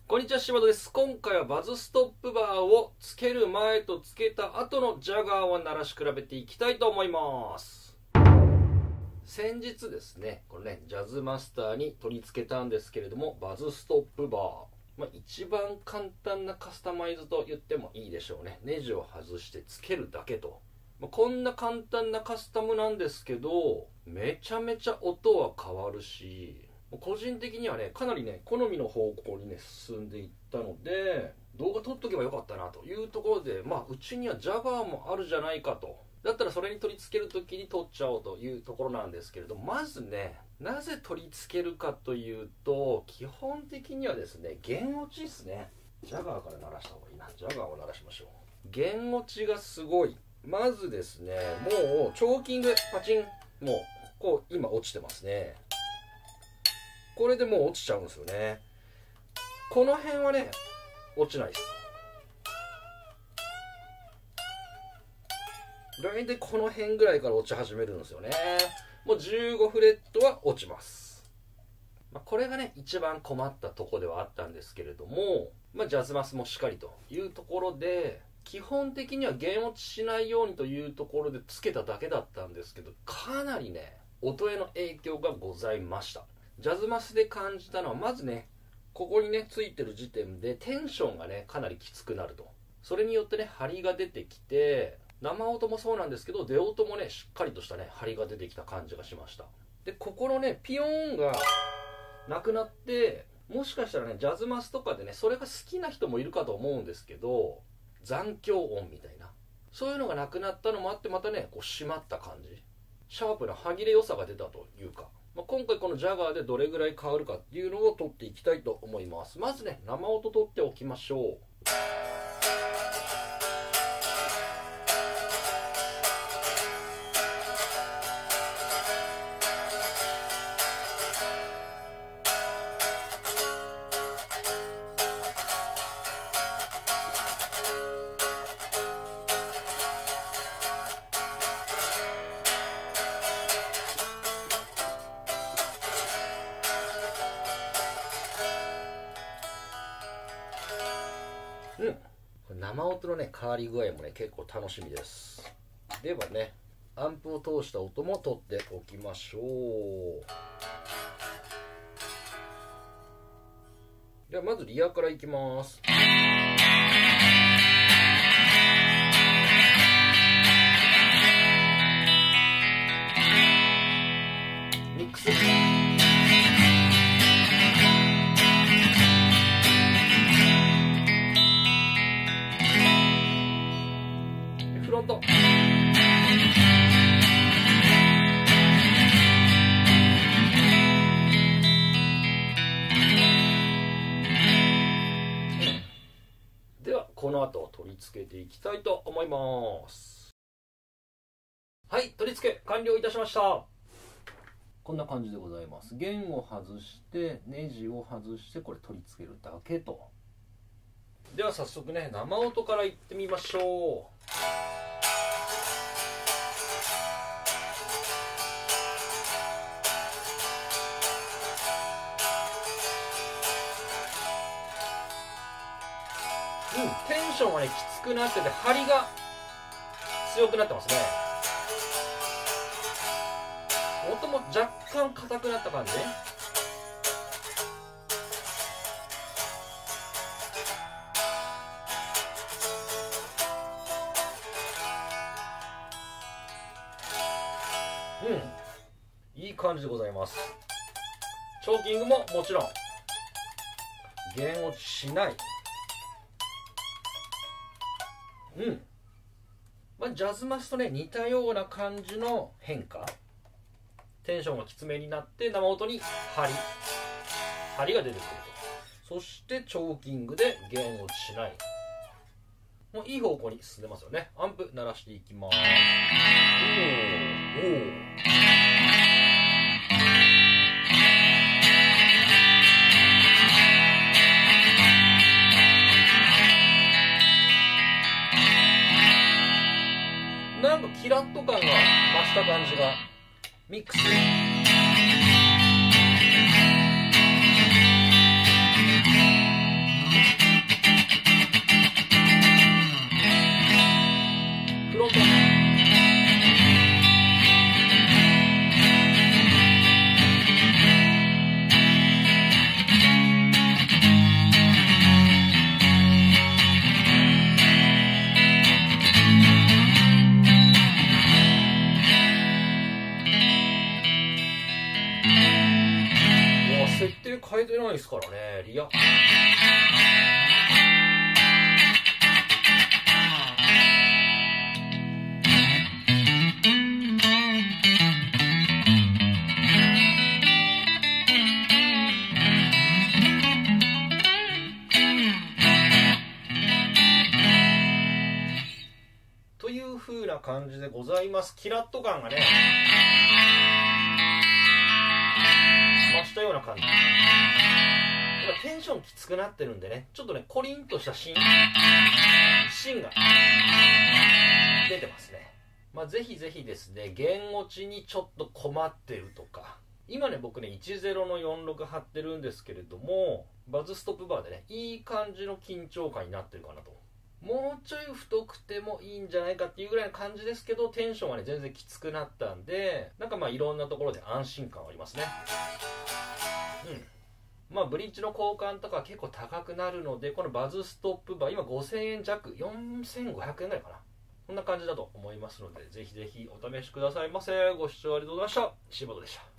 こんにちは、柴田です。今回はバズストップバーをつける前とつけた後のジャガーを鳴らし比べていきたいと思います。先日ですね、これね、ジャズマスターに取り付けたんですけれども、バズストップバー。一番簡単なカスタマイズと言ってもいいでしょうね。ネジを外してつけるだけと。こんな簡単なカスタムなんですけど、めちゃめちゃ音は変わるし、個人的にはね、かなりね、好みの方向にね、進んでいったので、動画撮っとけばよかったなというところで、うちにはジャガーもあるじゃないかと。だったらそれに取り付けるときに撮っちゃおうというところなんですけれども、まずね、なぜ取り付けるかというと、基本的にはですね、弦落ちですね。ジャガーから鳴らした方がいいな。ジャガーを鳴らしましょう。弦落ちがすごい。まずですね、もうチョーキングパチン、もうこう今落ちてますね。これでもう落ちちゃうんですよね。この辺はね、落ちないです。大体この辺ぐらいから落ち始めるんですよね。もう15フレットは落ちます。これがね、一番困ったとこではあったんですけれども、ジャズマスもしっかりというところで、基本的には弦落ちしないようにというところでつけただけだったんですけど、かなりね、音への影響がございました。ジャズマスで感じたのは、まずね、ここにね、ついてる時点でテンションがね、かなりきつくなると。それによってね、張りが出てきて、生音もそうなんですけど、出音もね、しっかりとしたね、張りが出てきた感じがしました。で、ここのね、ピヨーンがなくなって、もしかしたらね、ジャズマスとかでね、それが好きな人もいるかと思うんですけど、残響音みたいな、そういうのがなくなったのもあって、またね、こう締まった感じ、シャープな歯切れ良さが出たというか、今回このジャガーでどれぐらい変わるかっていうのを取っていきたいと思います。まずね、生音取っておきましょう。生音のね、変わり具合もね、結構楽しみです。ではね、アンプを通した音も取っておきましょう。ではまずリアからいきます。ミックス。フロント。ではこの後取り付けていきたいと思います。はい、取り付け完了いたしました。こんな感じでございます。弦を外してネジを外して、これ取り付けるだけと。では早速ね、生音からいってみましょう。テンションはね、きつくなってて、張りが強くなってますね。音も若干硬くなった感じ。いい感じでございます。チョーキングももちろん弦落ちしない。ジャズマスとね、似たような感じの変化。テンションがきつめになって生音に張りが出てくると。そしてチョーキングで弦落ちしない。もういい方向に進んでますよね。アンプ鳴らしていきます。なんかキラッと感が増した感じが。ミックス。 ですからね。リアという風な感じでございます。キラッと感がね増したような感じ。今テンションきつくなってるんでね、ちょっとねコリンとした芯が出てますね。ぜひぜひですね、弦落ちにちょっと困ってるとか、今ね僕ね10の46貼ってるんですけれども、バズストップバーでねいい感じの緊張感になってるかなと。もうちょい太くてもいいんじゃないかっていうぐらいの感じですけど、テンションはね全然きつくなったんで、なんかいろんなところで安心感ありますね。ブリッジの交換とか結構高くなるので、このバズストップバー今5000円弱、4500円ぐらいかな、こんな感じだと思いますので、ぜひぜひお試しくださいませ。ご視聴ありがとうございました。柴田でした。